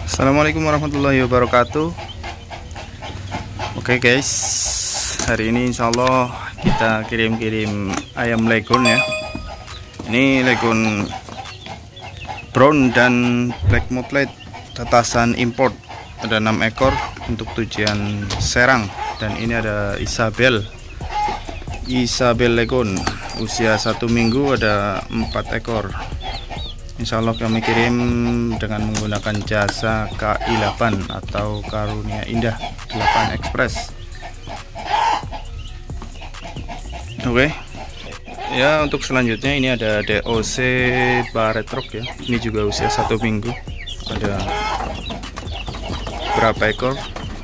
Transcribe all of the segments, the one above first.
Assalamualaikum warahmatullahi wabarakatuh. Oke guys, hari ini insya Allah kita kirim ayam leghorn ya. Ini leghorn brown dan black mottled tetasan import. Ada 6 ekor untuk tujuan Serang. Dan ini ada Isabel leghorn usia 1 minggu, ada 4 ekor. Insya Allah kami kirim dengan menggunakan jasa KI8 atau Karunia Indah 8 Express. Oke. Ya, untuk selanjutnya ini ada DOC Barred Rock ya. Ini juga usia 1 minggu. Ada berapa ekor?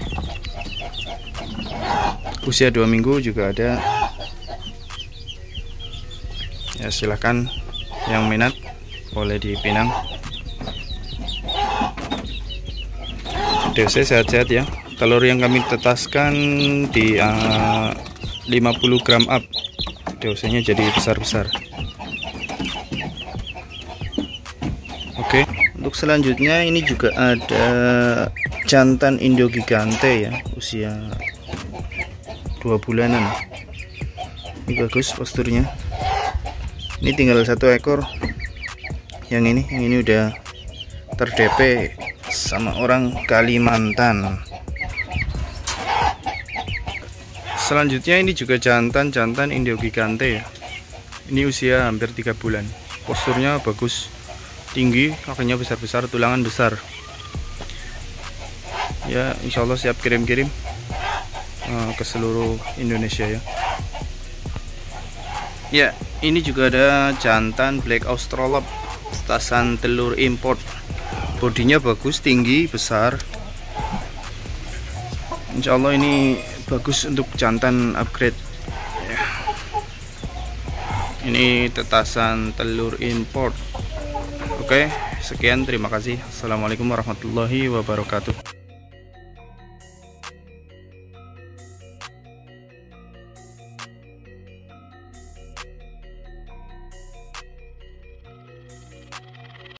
Usia 2 minggu juga ada. Ya, silahkan yang minat boleh dipinang. DOC sehat-sehat ya. Telur yang kami tetaskan di 50 gram up. DOC nya jadi besar-besar. Oke, untuk selanjutnya ini juga ada jantan Indo Gigante ya, usia 2 bulanan. Ini bagus posturnya. Ini tinggal 1 ekor. Yang ini udah ter-DP sama orang Kalimantan. Selanjutnya ini juga jantan Indo Gigante ya. Ini usia hampir 3 bulan. Posturnya bagus, tinggi, kakinya besar-besar, tulangan besar. Ya, insya Allah siap kirim-kirim ke seluruh Indonesia ya. Ya, ini juga ada jantan Black Australorp tetasan telur import. Bodinya bagus, tinggi, besar. Insya Allah ini bagus untuk jantan upgrade ya. Ini tetasan telur import. Oke, sekian, terima kasih. Assalamualaikum warahmatullahi wabarakatuh.